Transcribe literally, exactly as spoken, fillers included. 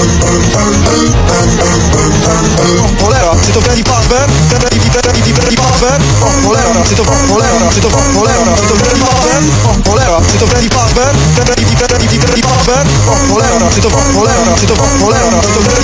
Cholera, czy to Freddy Fazbear? Freddy, Freddy, Freddy Fazbear? Cholera, czy to cholera, czy to cholera, czy to Freddy Fazbear? Cholera, czy to Freddy Fazbear? Freddy, Freddy, Freddy Fazbear? Cholera, czy to cholera, czy to cholera, czy to